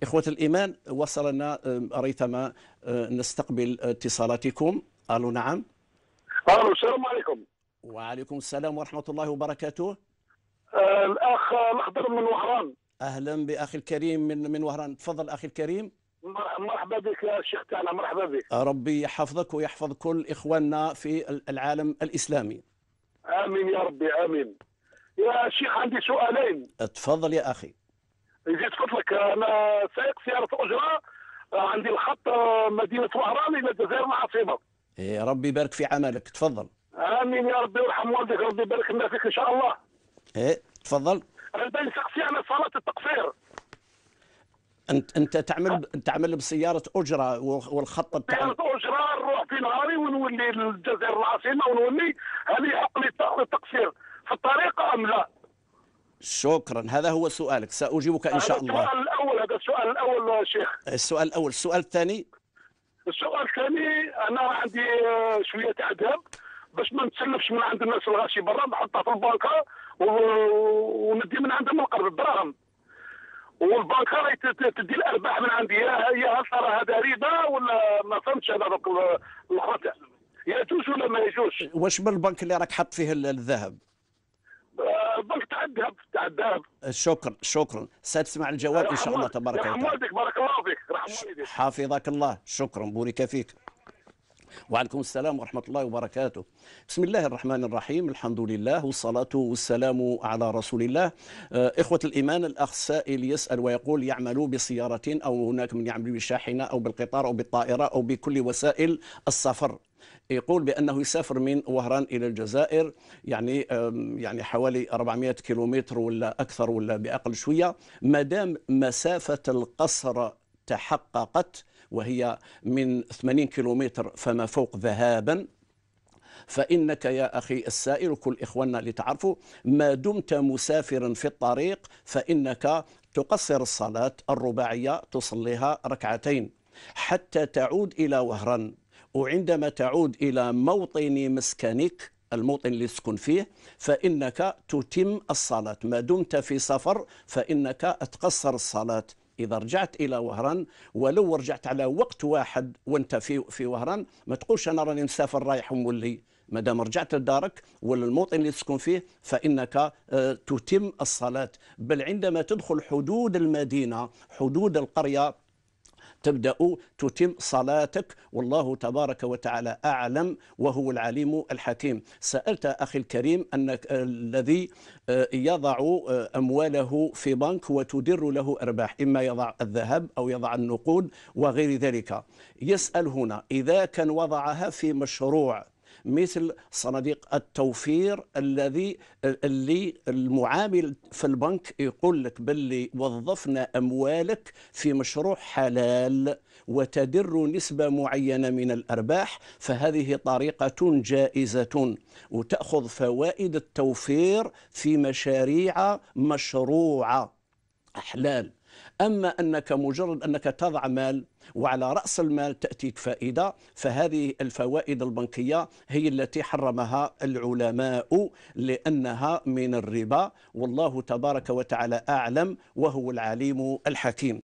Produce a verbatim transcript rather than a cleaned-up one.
إخوة الإيمان، وصلنا ريثما نستقبل اتصالاتكم. ألو نعم. الو السلام عليكم. وعليكم السلام ورحمة الله وبركاته. آه الأخ الأخضر من وهران. أهلا بأخي الكريم من من وهران. تفضل أخي الكريم. مرحبا بك يا شيخ تاعنا، مرحبا بك. ربي يحفظك ويحفظ كل إخواننا في العالم الإسلامي. آمين يا ربي آمين. يا شيخ عندي سؤالين. تفضل يا أخي. يزيد فضلك، أنا سائق سيارة أجرة، عندي الخط مدينة وهران إلى الجزائر العاصمة. يا ربي يبارك في عملك. تفضل. آمين يا ربي ويرحم والديك، ربي يبارك لنا فيك إن شاء الله. إيه تفضل. أنا بين شخصي أنا صلاة التقصير. انت انت تعمل تعمل بسياره اجره والخط بتاع سيارة أجرة نروح في نهاري ونولي للجزائر العاصمة ونولي، هل يحق لي التقصير في الطريق أم لا؟ شكرا، هذا هو سؤالك، سأجيبك إن شاء الله. السؤال الأول، هذا السؤال الأول يا شيخ. السؤال الأول. السؤال الثاني. السؤال الثاني، أنا عندي شوية تاع ذهب باش ما نتسلفش من عند الناس الغاشي برا، نحطها في البنكة وندي من عندهم القرض الدراهم، والبنكة راهي تدي الأرباح من عندي. هي هل ترى هذا ربا ولا ما فهمتش أنا دوك الأخرى، يجوز ولا ما يجوزش؟ واش بالبنك اللي راك حط فيه الذهب؟ البنك تاع الذهب تاع الذهب. شكرا شكرا، ستسمع الجواب ان شاء الله تبارك وتعالى. يرحم والديك، بارك الله فيك، رحم والديك. حافظك الله. شكرا، بورك فيك. وعليكم السلام ورحمة الله وبركاته. بسم الله الرحمن الرحيم، الحمد لله والصلاة والسلام على رسول الله. إخوة الإيمان، الأخ سائل يسأل ويقول: يعمل بسيارة أو هناك من يعمل بشاحنة أو بالقطار أو بالطائرة أو بكل وسائل السفر. يقول بأنه يسافر من وهران إلى الجزائر، يعني يعني حوالي أربعمائة كيلومتر ولا أكثر ولا بأقل شوية. ما دام مسافة القصر تحققت وهي من ثمانين كيلومتر فما فوق ذهابا، فإنك يا أخي السائل وكل إخواننا اللي تعرفوا، ما دمت مسافرا في الطريق فإنك تقصر الصلاة الرباعية، تصليها ركعتين حتى تعود إلى وهران. وعندما تعود إلى موطن مسكنك، الموطن اللي تسكن فيه، فإنك تتم الصلاة. ما دمت في سفر فإنك تقصر الصلاة. إذا رجعت إلى وهران، ولو رجعت على وقت واحد وأنت في في وهران، ما تقولش أنا راني مسافر رايح ومولي. ما دام رجعت لدارك ولا الموطن اللي تسكن فيه فإنك تتم الصلاة. بل عندما تدخل حدود المدينة، حدود القرية، تبدأ تتم صلاتك، والله تبارك وتعالى أعلم وهو العليم الحكيم. سألت أخي الكريم أنك الذي يضع أمواله في بنك وتدر له أرباح، إما يضع الذهب أو يضع النقود وغير ذلك. يسأل هنا إذا كان وضعها في مشروع مثل صناديق التوفير، الذي اللي المعامل في البنك يقول لك باللي وظفنا أموالك في مشروع حلال وتدر نسبة معينة من الأرباح، فهذه طريقة جائزة وتأخذ فوائد التوفير في مشاريع مشروعة حلال. أما أنك مجرد أنك تضع مال وعلى رأس المال تأتيك فائدة، فهذه الفوائد البنكية هي التي حرمها العلماء لأنها من الربا، والله تبارك وتعالى أعلم وهو العليم الحكيم.